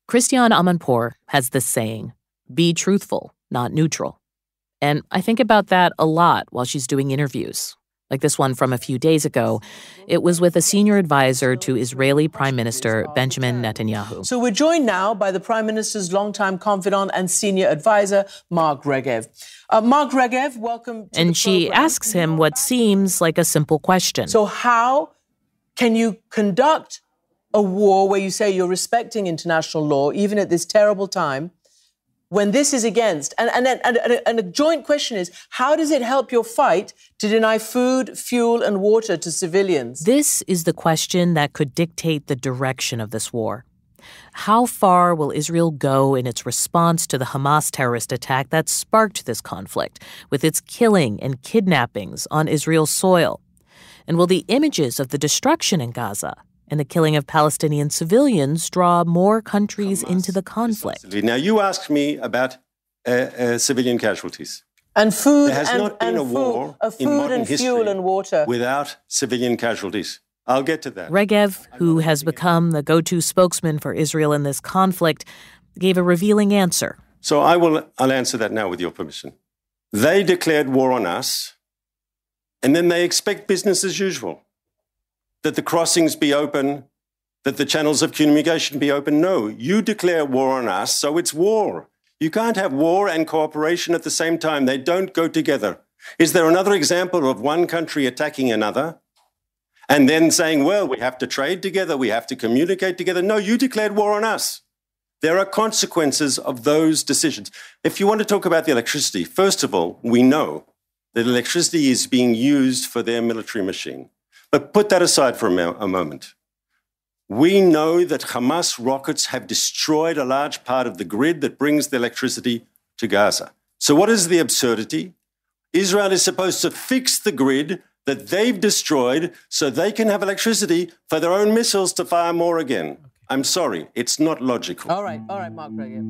Christiane Amanpour has this saying, be truthful, not neutral. And I think about that a lot while she's doing interviews. Like this one from a few days ago. It was with a senior advisor to Israeli Prime Minister Benjamin Netanyahu. So we're joined now by the Prime Minister's longtime confidant and senior advisor, Mark Regev. Mark Regev, welcome to And the she program. asks him what seems like a simple question. So how can you conduct a war where you say you're respecting international law, even at this terrible time, when this is against? And a joint question is, how does it help your fight to deny food, fuel, and water to civilians? This is the question that could dictate the direction of this war. How far will Israel go in its response to the Hamas terrorist attack that sparked this conflict, with its killing and kidnappings on Israel's soil? And will the images of the destruction in Gaza and the killing of Palestinian civilians draw more countries into the conflict? Now, you asked me about civilian casualties. And food there has not been a war in modern history fuel and water without civilian casualties. I'll get to that. Regev, who has become the go-to spokesman for Israel in this conflict, gave a revealing answer. So I'll answer that now with your permission. They declared war on us, and then they expect business as usual. That the crossings be open, that the channels of communication be open. No, you declare war on us, so it's war. You can't have war and cooperation at the same time. They don't go together. Is there another example of one country attacking another and then saying, well, we have to trade together, we have to communicate together? No, you declared war on us. There are consequences of those decisions. If you want to talk about the electricity, first of all, we know that electricity is being used for their military machine. But put that aside for a moment. We know that Hamas rockets have destroyed a large part of the grid that brings the electricity to Gaza. So what is the absurdity? Israel is supposed to fix the grid that they've destroyed so they can have electricity for their own missiles to fire more again. I'm sorry, it's not logical. All right, Mark Regev.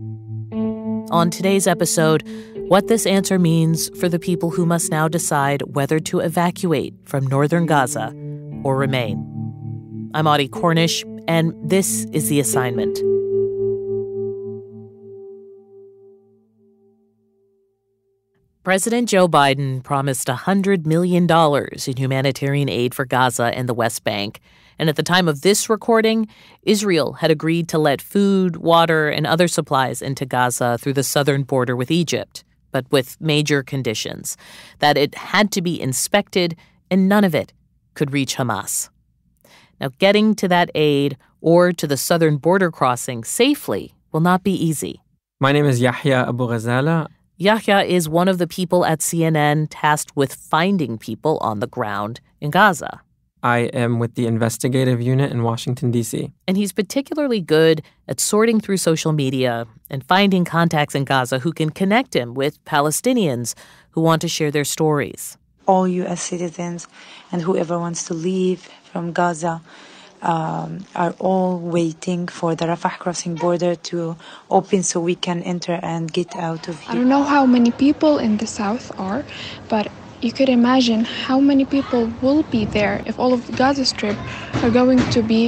On today's episode, what this answer means for the people who must now decide whether to evacuate from northern Gaza or remain. I'm Audie Cornish, and this is The Assignment. President Joe Biden promised $100 million in humanitarian aid for Gaza and the West Bank. And at the time of this recording, Israel had agreed to let food, water, and other supplies into Gaza through the southern border with Egypt, but with major conditions, that it had to be inspected and none of it could reach Hamas. Now, getting to that aid or to the southern border crossing safely will not be easy. My name is Yahya Abou-Ghazala. Yahya is one of the people at CNN tasked with finding people on the ground in Gaza. I am with the investigative unit in Washington, D.C. And he's particularly good at sorting through social media and finding contacts in Gaza who can connect him with Palestinians who want to share their stories. All U.S. citizens and whoever wants to leave from Gaza are all waiting for the Rafah crossing border to open so we can enter and get out of here. I don't know how many people in the south are, but you could imagine how many people will be there if all of the Gaza Strip are going to be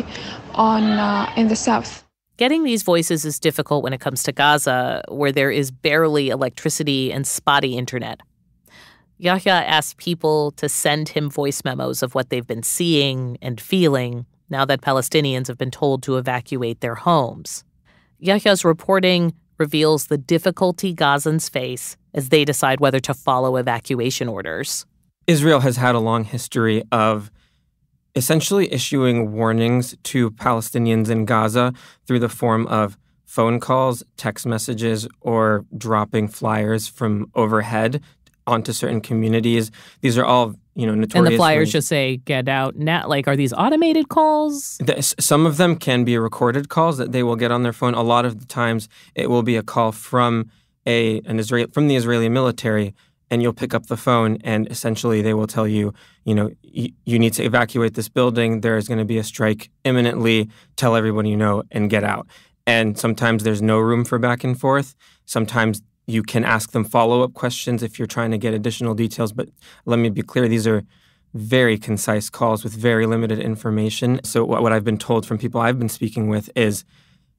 in the south. Getting these voices is difficult when it comes to Gaza, where there is barely electricity and spotty internet. Yahya asked people to send him voice memos of what they've been seeing and feeling now that Palestinians have been told to evacuate their homes. Yahya's reporting reveals the difficulty Gazans face as they decide whether to follow evacuation orders. Israel has had a long history of essentially issuing warnings to Palestinians in Gaza through the form of phone calls, text messages, or dropping flyers from overhead onto certain communities. These are all, notorious. And the flyers just say, get out now. Like, are these automated calls? Some of them can be recorded calls that they will get on their phone. A lot of the times it will be a call from the Israeli military, and you'll pick up the phone and essentially they will tell you, you need to evacuate this building. There is going to be a strike imminently. Tell everyone you know and get out. And sometimes there's no room for back and forth. Sometimes you can ask them follow-up questions if you're trying to get additional details. But let me be clear, these are very concise calls with very limited information. So what I've been told from people I've been speaking with is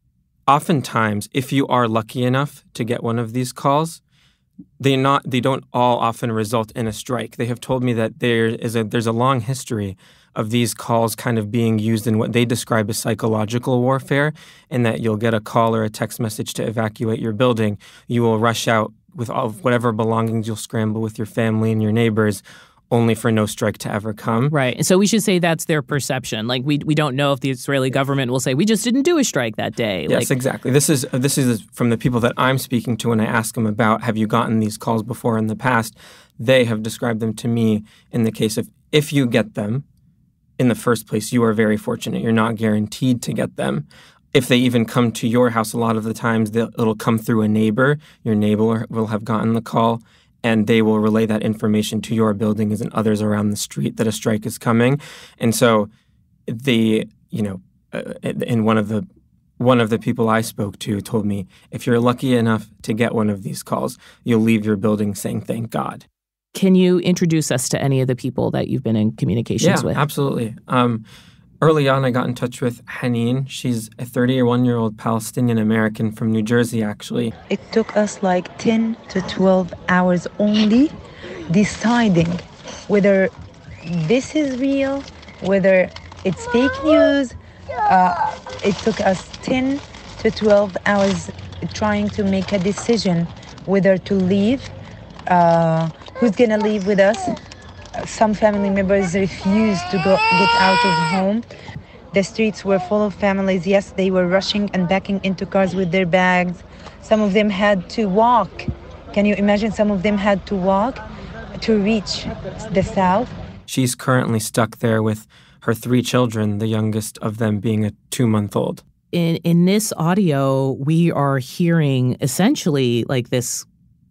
oftentimes, if you are lucky enough to get one of these calls, they don't all often result in a strike. They have told me that there's a long history of these calls kind of being used in what they describe as psychological warfare, and that you'll get a call or a text message to evacuate your building. You will rush out with all of whatever belongings, you'll scramble with your family and your neighbors, only for no strike to ever come. Right. And so we should say that's their perception. Like, we don't know if the Israeli government will say, we just didn't do a strike that day. Yes, exactly. This is from the people that I'm speaking to when I ask them about, have you gotten these calls before in the past? They have described them to me in the case of, if you get them in the first place, you are very fortunate. You're not guaranteed to get them. If they even come to your house, a lot of the times it'll come through a neighbor. Your neighbor will have gotten the call, and they will relay that information to your buildings and others around the street that a strike is coming. And so and one of the people I spoke to told me, if you're lucky enough to get one of these calls, you'll leave your building saying, thank God. Can you introduce us to any of the people that you've been in communications with? Yeah, absolutely. Early on, I got in touch with Haneen. She's a 31-year-old Palestinian-American from New Jersey, actually. It took us like 10 to 12 hours only deciding whether this is real, whether it's fake news. It took us 10 to 12 hours trying to make a decision whether to leave, who's going to leave with us. Some family members refused to get out of home. The streets were full of families. Yes, they were rushing and backing into cars with their bags. Some of them had to walk. Can you imagine? Some of them had to walk to reach the south. She's currently stuck there with her 3 children, the youngest of them being a 2-month-old. In this audio, we are hearing essentially like this,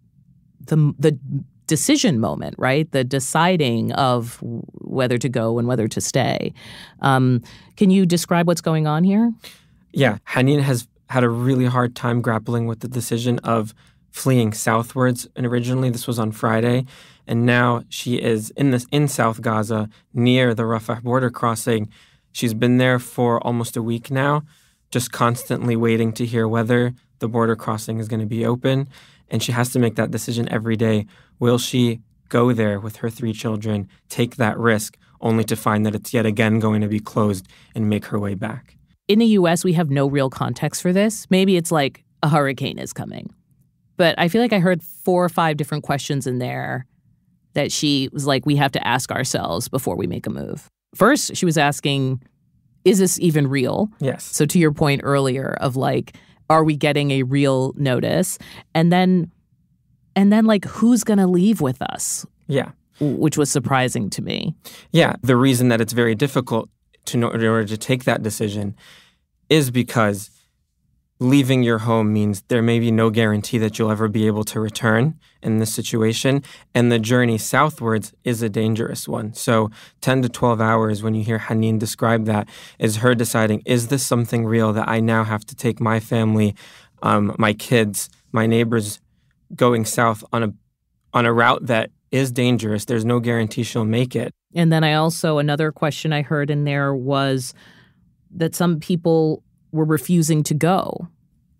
the decision moment, right? The deciding of whether to go and whether to stay. Can you describe what's going on here? Yeah, Haneen has had a really hard time grappling with the decision of fleeing southwards. And originally this was on Friday. And now she is in South Gaza near the Rafah border crossing. She's been there for almost a week now, just constantly waiting to hear whether the border crossing is going to be open. And she has to make that decision every day. Will she go there with her 3 children, take that risk, only to find that it's yet again going to be closed and make her way back? In the U.S., we have no real context for this. Maybe it's like a hurricane is coming. But I feel like I heard 4 or 5 different questions in there that she was like, we have to ask ourselves before we make a move. First, she was asking, is this even real? Yes. So to your point earlier of like, are we getting a real notice? And then like, who's going to leave with us? Yeah. Which was surprising to me. Yeah. The reason that it's very difficult in order to take that decision is because leaving your home means there may be no guarantee that you'll ever be able to return in this situation. And the journey southwards is a dangerous one. So 10 to 12 hours, when you hear Haneen describe that, is her deciding, is this something real that I now have to take my family, my kids, my neighbors going south on a route that is dangerous? There's no guarantee she'll make it. And then another question I heard in there was that some people were refusing to go.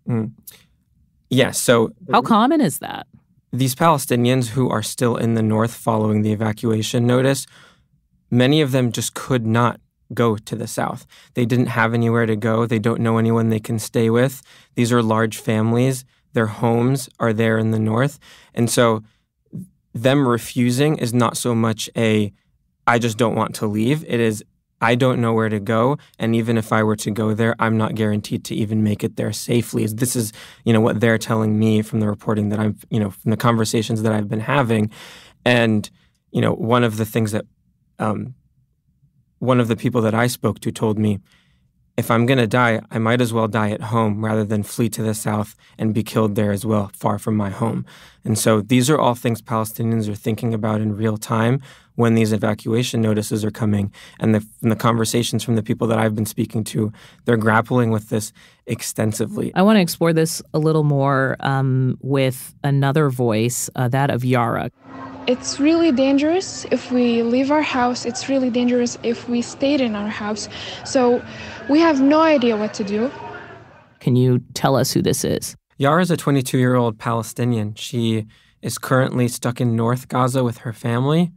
Yeah, so... How common is that? These Palestinians who are still in the north following the evacuation notice, many of them just could not go to the south. They didn't have anywhere to go. They don't know anyone they can stay with. These are large families. Their homes are there in the north. And so them refusing is not so much I just don't want to leave. It is, I don't know where to go, and even if I were to go there, I'm not guaranteed to even make it there safely. This is, what they're telling me from the reporting that I'm, from the conversations that I've been having. And, one of the things that, one of the people that I spoke to told me, if I'm going to die, I might as well die at home rather than flee to the south and be killed there as well, far from my home. And so these are all things Palestinians are thinking about in real time when these evacuation notices are coming. And the conversations from the people that I've been speaking to, they're grappling with this extensively. I want to explore this a little more with another voice, that of Yara. It's really dangerous if we leave our house. It's really dangerous if we stayed in our house. So we have no idea what to do. Can you tell us who this is? Yara is a 22-year-old Palestinian. She is currently stuck in North Gaza with her family.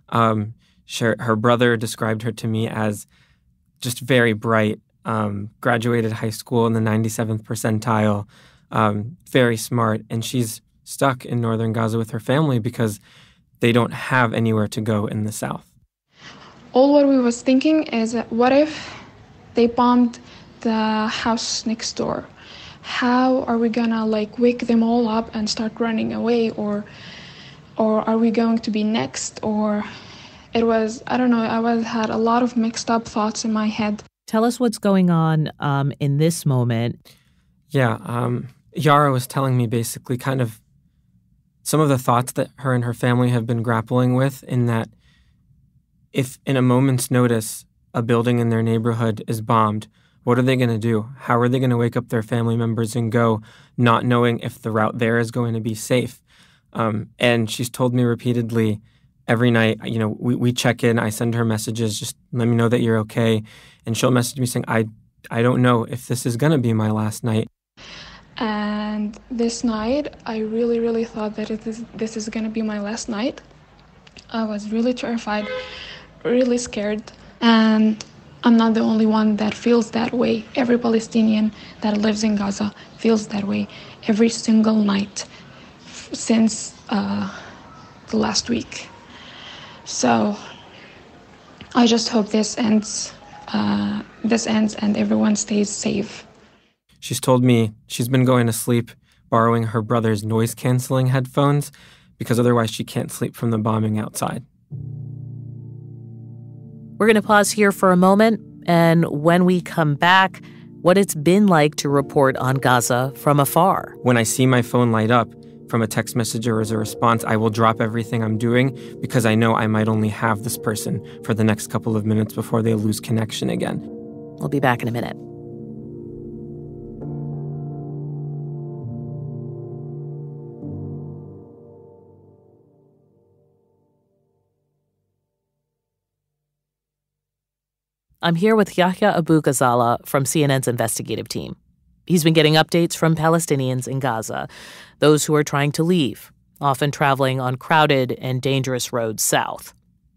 Her brother described her to me as just very bright, graduated high school in the 97th percentile, very smart, and she's stuck in northern Gaza with her family because they don't have anywhere to go in the south. All what we was thinking is, what if they bombed the house next door? How are we gonna wake them all up and start running away, or are we going to be next? Or it was, I don't know, had a lot of mixed up thoughts in my head. Tell us what's going on in this moment. Yeah, Yara was telling me basically kind of some of the thoughts that her and her family have been grappling with, in that if in a moment's notice a building in their neighborhood is bombed, what are they going to do? How are they going to wake up their family members and go, not knowing if the route there is going to be safe? And she's told me repeatedly every night, we check in, I send her messages, just let me know that you're okay. And she'll message me saying, I don't know if this is going to be my last night. And this night, I really, really thought that this is going to be my last night. I was really terrified, really scared. And I'm not the only one that feels that way. Every Palestinian that lives in Gaza feels that way every single night since the last week. So I just hope this ends and everyone stays safe. She's told me she's been going to sleep borrowing her brother's noise-canceling headphones because otherwise she can't sleep from the bombing outside. We're going to pause here for a moment, and when we come back, what it's been like to report on Gaza from afar. When I see my phone light up from a text message or as a response, I will drop everything I'm doing because I know I might only have this person for the next couple of minutes before they lose connection again. We'll be back in a minute. I'm here with Yahya Abou-Ghazala from CNN's investigative team. He's been getting updates from Palestinians in Gaza, those who are trying to leave, often traveling on crowded and dangerous roads south.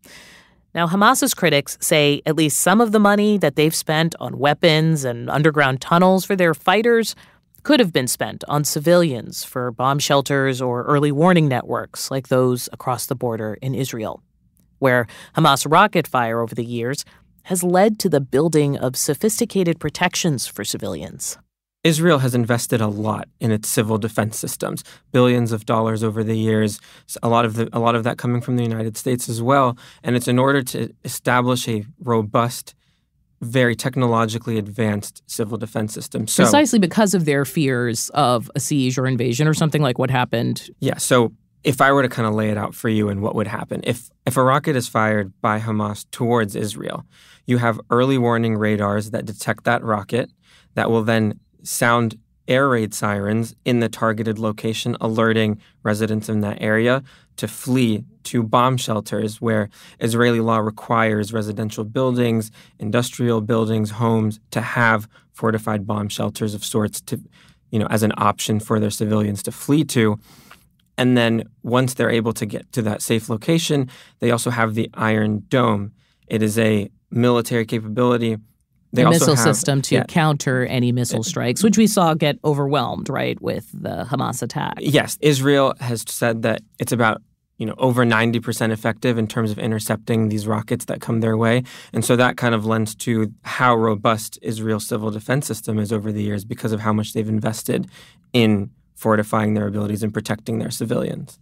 Now, Hamas's critics say at least some of the money that they've spent on weapons and underground tunnels for their fighters could have been spent on civilians for bomb shelters or early warning networks like those across the border in Israel, where Hamas rocket fire over the years has led to the building of sophisticated protections for civilians. Israel has invested a lot in its civil defense systems, billions of dollars over the years, a lot of that coming from the United States as well. And it's in order to establish a robust, very technologically advanced civil defense system. So, precisely because of their fears of a siege or invasion or something like what happened. Yeah, so if I were to kind of lay it out for you and what would happen, if a rocket is fired by Hamas towards Israel, you have early warning radars that detect that rocket that will then sound air raid sirens in the targeted location, alerting residents in that area to flee to bomb shelters where Israeli law requires residential buildings, industrial buildings, homes to have fortified bomb shelters of sorts to, as an option for their civilians to flee to. And then once they're able to get to that safe location, they also have the Iron Dome. It is a military capability. They also missile system to counter any missile strikes, which we saw get overwhelmed, right, with the Hamas attack. Yes. Israel has said that it's about, over 90% effective in terms of intercepting these rockets that come their way. And so that kind of lends to how robust Israel's civil defense system is over the years because of how much they've invested in fortifying their abilities and protecting their civilians.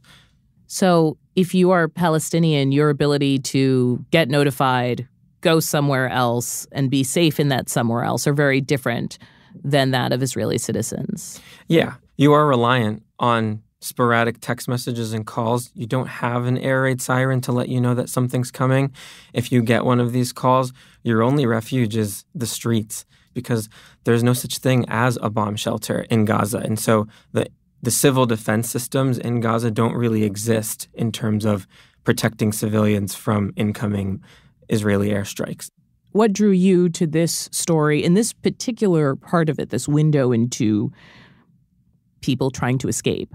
So if you are Palestinian, your ability to get notified, go somewhere else, and be safe in that somewhere else are very different than that of Israeli citizens. Yeah. You are reliant on sporadic text messages and calls. You don't have an air raid siren to let you know that something's coming. If you get one of these calls, your only refuge is the streets because there's no such thing as a bomb shelter in Gaza. And so the civil defense systems in Gaza don't really exist in terms of protecting civilians from incoming Israeli airstrikes. what drew you to this story in this particular part of it, this window into people trying to escape?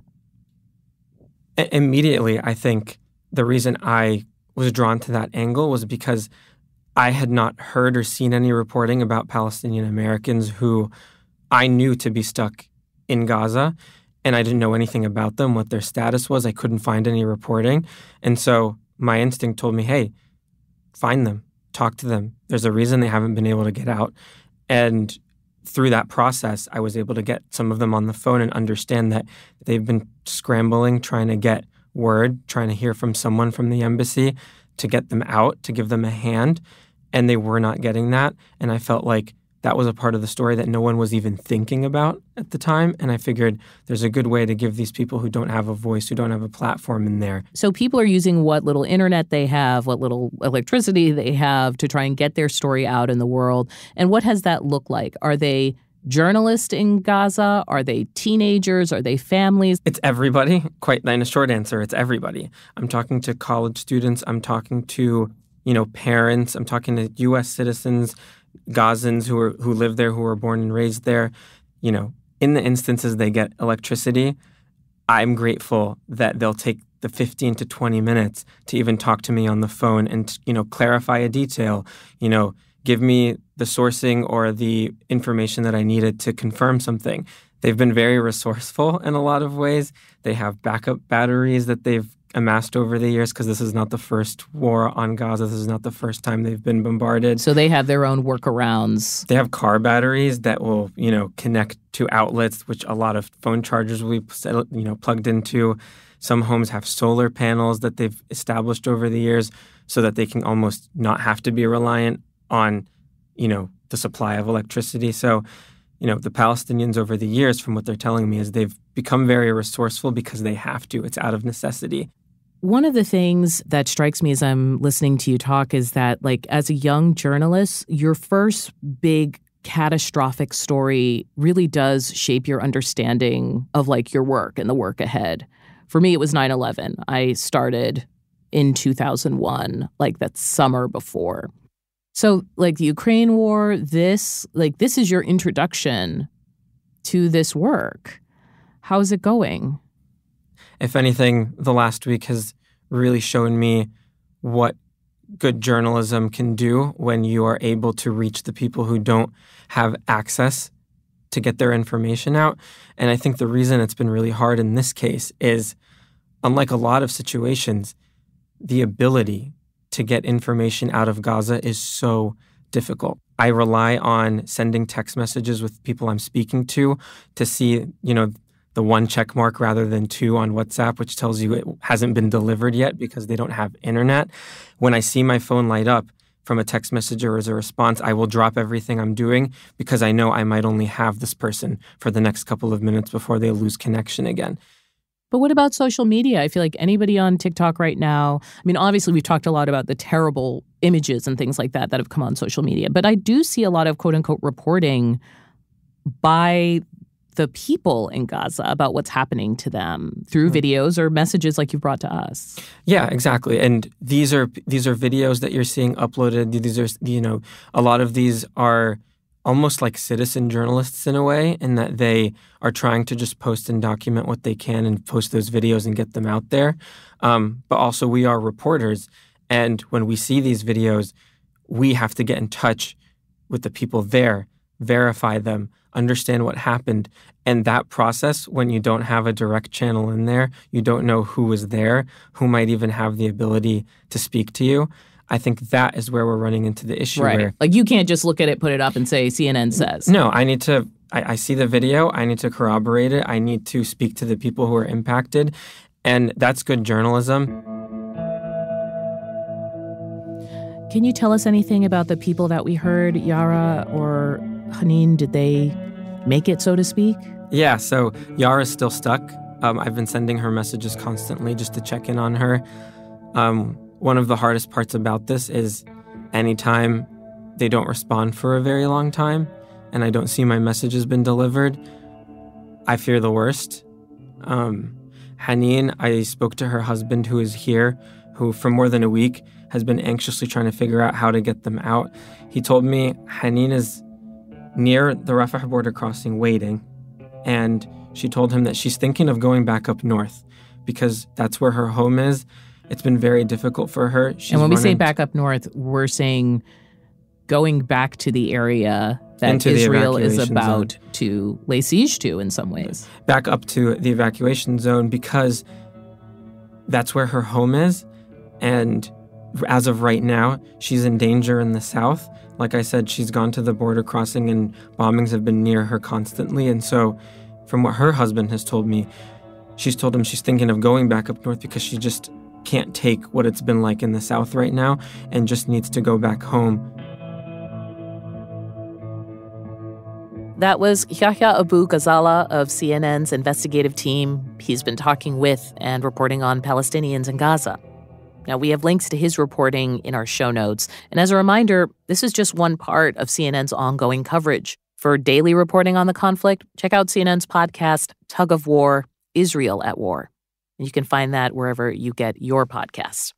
Immediately, I think the reason I was drawn to that angle was because I had not heard or seen any reporting about Palestinian Americans who I knew to be stuck in Gaza, and I didn't know anything about them, what their status was. I couldn't find any reporting. And so my instinct told me, hey, find them, talk to them. There's a reason they haven't been able to get out. And through that process, I was able to get some of them on the phone and understand that they've been scrambling, trying to get word, trying to hear from someone from the embassy to get them out, to give them a hand. And they were not getting that. And I felt like that was a part of the story that no one was even thinking about at the time. And I figured there's a good way to give these people who don't have a voice, who don't have a platform in there. So people are using what little internet they have, what little electricity they have to try and get their story out in the world. And what has that looked like? Are they journalists in Gaza? Are they teenagers? Are they families? It's everybody. Quite in a short answer, it's everybody. I'm talking to college students. I'm talking to parents. I'm talking to U.S. citizens, Gazans who live there, who were born and raised there. In the instances they get electricity, I'm grateful that they'll take the 15 to 20 minutes to even talk to me on the phone and, clarify a detail, give me the sourcing or the information that I needed to confirm something. They've been very resourceful in a lot of ways. They have backup batteries that they've amassed over the years because this is not the first war on Gaza. This is not the first time they've been bombarded. So they have their own workarounds. They have car batteries that will, connect to outlets, which a lot of phone chargers will be, plugged into. Some homes have solar panels that they've established over the years so that they can almost not have to be reliant on, the supply of electricity. So, the Palestinians over the years, from what they're telling me, is they've become very resourceful because they have to. It's out of necessity. One of the things that strikes me as I'm listening to you talk is that, as a young journalist, your first big catastrophic story really does shape your understanding of, your work and the work ahead. For me, it was 9/11. I started in 2001, that summer before. So, the Ukraine war, this is your introduction to this work. How's it going? If anything, the last week has really shown me what good journalism can do when you are able to reach the people who don't have access to get their information out. And I think the reason it's been really hard in this case is, unlike a lot of situations, the ability to get information out of Gaza is so difficult. I rely on sending text messages with people I'm speaking to see, the one check mark rather than two on WhatsApp, which tells you it hasn't been delivered yet because they don't have internet. When I see my phone light up from a text message or as a response, I will drop everything I'm doing because I know I might only have this person for the next couple of minutes before they lose connection again. But what about social media? I feel like anybody on TikTok right now, obviously we've talked a lot about the terrible images and things like that have come on social media, but I do see a lot of quote unquote reporting by the people in Gaza about what's happening to them through videos or messages like you brought to us. Yeah, exactly. And these are videos that you're seeing uploaded. These are, a lot of these are almost like citizen journalists in a way, in that they are trying to just post and document what they can and post those videos and get them out there. But also we are reporters. And when we see these videos, we have to get in touch with the people there, verify them, understand what happened. And that process, when you don't have a direct channel in there, you don't know who was there, who might even have the ability to speak to you. I think that is where we're running into the issue. Right. Where, you can't just look at it, put it up and say CNN says. No, I see the video. I need to corroborate it. I need to speak to the people who are impacted. And that's good journalism. Can you tell us anything about the people that we heard, Yara or Haneen? Did they make it, so to speak? Yeah, so Yara's still stuck. I've been sending her messages constantly just to check in on her. One of the hardest parts about this is anytime they don't respond for a very long time and I don't see my message has been delivered, I fear the worst. Haneen, I spoke to her husband who is here who for more than a week has been anxiously trying to figure out how to get them out. He told me Haneen is near the Rafah border crossing waiting, and she told him that she's thinking of going back up north because that's where her home is. It's been very difficult for her. And when we say back up north, we're saying going back to the area that Israel is about to lay siege to in some ways. Back up to the evacuation zone because that's where her home is. And as of right now, she's in danger in the south. Like I said, she's gone to the border crossing and bombings have been near her constantly. And so from what her husband has told me, she's told him she's thinking of going back up north because she just can't take what it's been like in the south right now and just needs to go back home. That was Yahya Abou-Ghazala of CNN's investigative team. He's been talking with and reporting on Palestinians in Gaza. Now, we have links to his reporting in our show notes. And as a reminder, this is just one part of CNN's ongoing coverage. For daily reporting on the conflict, check out CNN's podcast, Tug of War, Israel at War. And you can find that wherever you get your podcasts.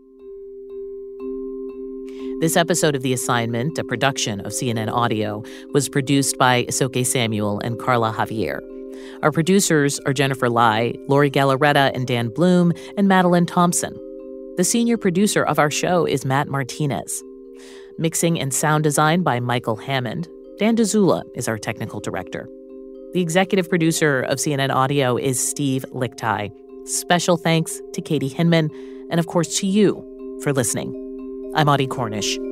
This episode of The Assignment, a production of CNN Audio, was produced by Isoke Samuel and Carla Javier. Our producers are Jennifer Lai, Lori Galarreta and Dan Bloom, and Madeline Thompson. The senior producer of our show is Matt Martinez. Mixing and sound design by Michael Hammond. Dan DeZula is our technical director. The executive producer of CNN Audio is Steve Lickteig. Special thanks to Katie Hinman, and of course to you for listening. I'm Audie Cornish.